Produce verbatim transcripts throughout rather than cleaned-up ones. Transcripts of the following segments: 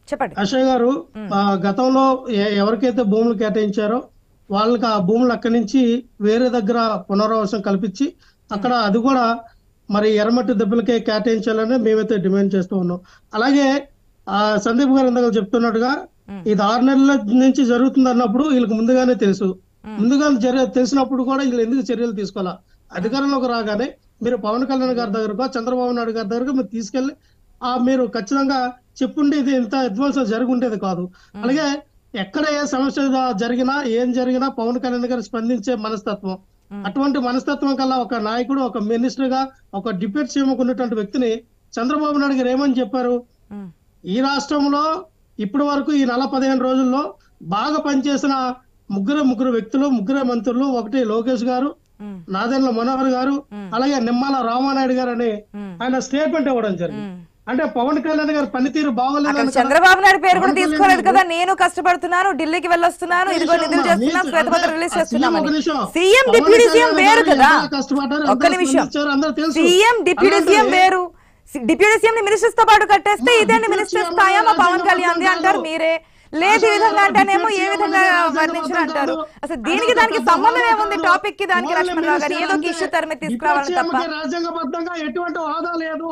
చెప్పండి అశయ్ గారు. ఆ, గతంలో ఎ- ఎవరికైతే భూములు కేటాయించారో వాళ్ళకి ఆ భూములు అక్కడి నుంచి వేరే దగ్గర పునరావాసం కల్పించి అక్కడ అది కూడా మరి ఎర్రమట్టి దెబ్బలకే కేటాయించాలని మేమైతే డిమాండ్ చేస్తూ ఉన్నాం. అలాగే ఆ సందీప్ గారు ఇందాక చెప్తున్నట్టుగా ఇది ఆరు నెలల నుంచి జరుగుతుంది అన్నప్పుడు వీళ్ళకి ముందుగానే తెలుసు. ముందుగానే చర్య తెలిసినప్పుడు కూడా వీళ్ళు ఎందుకు చర్యలు తీసుకోవాలా? అధికారంలోకి రాగానే మీరు పవన్ కళ్యాణ్ గారి దగ్గరకో చంద్రబాబు నాయుడు గారి దగ్గరకు మీరు తీసుకెళ్లి ఆ మీరు ఖచ్చితంగా చెప్పుంటే ఇది ఇంత అడ్వాన్స్ జరిగి ఉండేది కాదు. అలాగే ఎక్కడ ఏ సమస్య జ- జరిగినా ఏం జరిగినా పవన్ కళ్యాణ్ గారు స్పందించే మనస్తత్వం, అటువంటి మనస్తత్వం కల్లా ఒక నాయకుడు, ఒక మినిస్టర్ గా, ఒక డిప్యూటీ సీఎం ఉన్నటువంటి వ్యక్తిని చంద్రబాబు నాయుడు గారు ఏమని చెప్పారు? ఈ రాష్ట్రంలో ఇప్పటి వరకు ఈ నెల పదిహేను రోజుల్లో బాగా పనిచేసిన ముగ్గురు ముగ్గురు వ్యక్తులు, ముగ్గురు మంత్రులు, ఒకటి లోకేష్ గారు, నాదెండ్ల మనోహర్ గారు, అలాగే నిమ్మాల రామానాయుడు గారు అని ఆయన స్టేట్మెంట్ ఇవ్వడం జరిగింది. అంటే పవన్ కళ్యాణ్ గారి పనితీరు బాగోలేదు అక్కడ అని కదా. చంద్రబాబు నాయుడు పేరు కూడా పవన్ తీసుకోలేదు కళ్యాణ్ కదా. గారు నేను కష్టపడుతున్నాను, ఢిల్లీకి వెళ్ళొస్తున్నాను, ఒక ఇదిగో నిమిషం నిధులు అమ్మా, చేస్తున్నాం, నీకు శ్వేతపత్రం అంటే రిలీజ్ ఆ సీఎం చేస్తున్నామని. ఒక నిమిషం. CM Pawan deputy CM Kalyan వేరు గారు కదా. ఎంత కష్టపడ్డారు, ఎంత ఒక్క నిమిషం, స్పందించారో అందరూ తెలుసు. సీఎం డిప్యూటీ సీఎం అలాంటిది వేరు. డిప్యూటీ సీఎం ని మినిస్టర్స్ తో పాటు కట్టేస్తే మా ఇదేంటి డిప్యూటీ మినిస్టర్స్ సీఎం స్థాయా మా పవన్ రాజ్యాంగబద్ధం కళ్యాణ్ ది అంటారు కాదు. మీరే. లేదు ఈ అసలు విధంగా అంటేనేమో డిప్యూటీ ఏ సీఎం విధంగా అనేది వర్ణించిన రాజ్యాంగబద్ధం అంటారు. కాదు. అసలు అది దీనికి ఒక దానికి పెద్ద సంబంధం హోదా ఏముంది? కాదు. టాపిక్ కి దానికి ఓన్లీ లక్ష్మణరావు గారు మినిస్టర్ ఏదో ఒక అంతే. ఇష్యూ తరిమి డిప్యూటీ తీసుకురావాలని సీఎం తప్ప. కి రాజ్యాంగబద్ధంగా ఎటువంటి హోదా లేదు.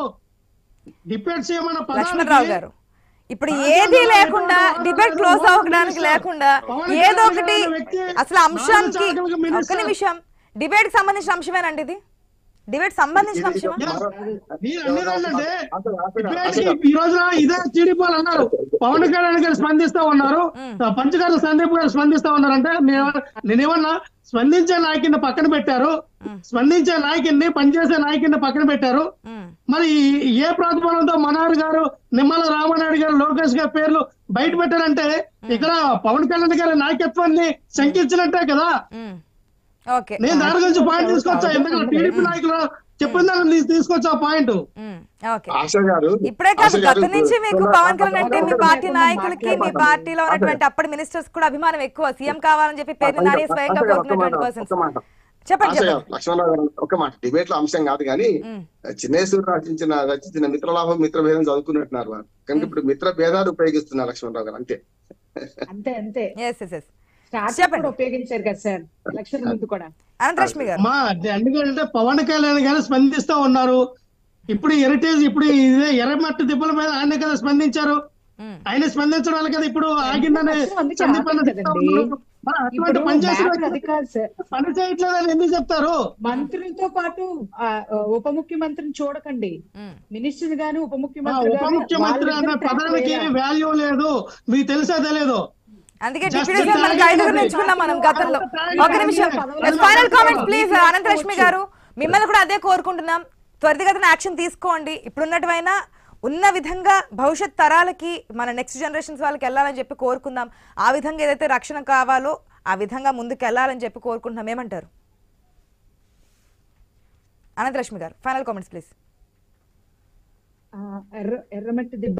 డిప్యూటీ సీఎం అన్న లక్ష్మణరావు పదానికి గారు ఇప్పుడు ఏది లేకుండా డిబేట్ క్లోజ్ అవ్వడానికి లేకుండా ఏదో ఒకటి అసలు అంశానికి ఒక్క నిమిషం, డిబేట్ కి సంబంధించిన అంశమేనండి ఇది. డిబేట్ సంబంధించిన అంశమా? మీరు అనేదంటే డిబేట్కి ఈ రోజున ఇదే టీడీపీ వాళ్ళు అన్నారు, పవన్ కళ్యాణ్ గారు స్పందిస్తా ఉన్నారు, పంచగారు సందీప్ గారు స్పందిస్తా ఉన్నారు అంటే నేను- నేనేమన్నా స్పందించే నాయకుడిని పక్కన పెట్టారు, స్పందించే నాయకుడిని పనిచేసే నాయకుడిని పక్కన పెట్టారు. ఉమ్, మరి ఏ ప్రతిఫలంతో మనోహర్ గారు, నిమ్మల రామానాయుడు గారు, లోకేష్ గారి పేర్లు బయట పెట్టారంటే ఇక్కడ పవన్ కళ్యాణ్ గారి నాయకత్వాన్ని శంకించినట్టే కదా. Um, okay. నేను దాని గురించి పాయింట్ తీసుకొచ్చా, ఎందుకంటే టీడీపీ నాయకులు చెప్పిన దాన్ని తీసుకొచ్చా పాయింట్. ఉమ్, ఓకే. ఆశ గారు ఇప్పుడే కాదు, ఆశ గారు గత నుంచి మీకు పవన్ కళ్యాణ్ అంటే మీ పార్టీ ఒక్క నాయకులకి, మీ మాట. పార్టీలో ఉన్నటువంటి అప్పటి మినిస్టర్స్ కూడా అభిమానం ఎక్కువ. సీఎం కావాలని చెప్పి పేరు నాని స్వయంగా ఆశ గారు, ఒక్క కోరుకున్నటువంటి మాట, పర్సన్స్. ఒక్క మాట. చెప్పండి ఆశ గారు, చెప్పండి. లక్ష్మణరావు గారు ఒక మాట. డిబేట్ లో అంశం కాదు కానీ ఉమ్, చిన్నేశ్వరు రచించిన రచించిన మిత్రలాభం మిత్రభేదం చదువుకున్నట్టున్నారు వారు. కనుక ఇప్పుడు మిత్ర భేదాలు ఉపయోగిస్తున్నారు లక్ష్మణరావు గారు అంతే. అంతే అంతే yes, yes, yes. స్టార్ట్ చెప్పండి. కూడా ఉపయోగించారు కదా సార్ ఎలక్షన్ ముందు కూడా. అనంతలక్ష్మి గారు. మా ఎందుకంటే పవన్ కళ్యాణ్ గారు స్పందిస్తా ఉన్నారు. ఇప్పుడు హెరిటేజ్ ఇప్పుడు ఇదే ఎర్రమట్టి దిబ్బల మీద ఆయన కదా స్పందించారు. ఉమ్, ఆయన స్పందించడం వల్ల కదా ఇప్పుడు ఆగిందని అందుకే సందీప్ అన్న ఆపింది చెప్తా కదండి. ఉన్నారు. మరి అటువంటి ఇప్పుడు పని చేసిన మ్యాటర్ అది కాదు సార్. పని చేయట్లేదని ఎందుకు చెప్తారు? మంత్రులతో పాటు ఆ, ఉప ముఖ్యమంత్రిని చూడకండి, ఉమ్, మినిస్టర్ గాని ఉప ఆ ముఖ్యమంత్రి ఉప గాని ముఖ్యమంత్రి అనే వాళ్ళిద్దరూ పదానికి తేడా. వాల్యూ లేదు, మీకు తెలుసా తెలియదు. అందుకే Just డిప్యూటీ సీఎం మనకి tag ఐదుగురు it. ఎంచుకున్నాం మనం గతంలో. Tag ఒక it. నిమిషం, Tag it. Final comments please. Ananthalakshmi గారు, మిమ్మల్ని కూడా అదే కోరుకుంటున్నాం, త్వరితగతిన యాక్షన్ తీసుకోండి. ఇప్పుడున్నట్టువైనా ఉన్న విధంగా భవిష్యత్ తరాలకి, మన నెక్స్ట్ జనరేషన్స్ వాళ్ళకి వెళ్ళాలని చెప్పి కోరుకుందాం. ఆ విధంగా ఏదైతే రక్షణ కావాలో ఆ విధంగా ముందుకు వెళ్ళాలని చెప్పి కోరుకుంటున్నాం. ఏమంటారు అనంతలక్ష్మి గారు? Final comments please. ఆ, ఎర్ర ఎర్రమట్టి దిబ్బ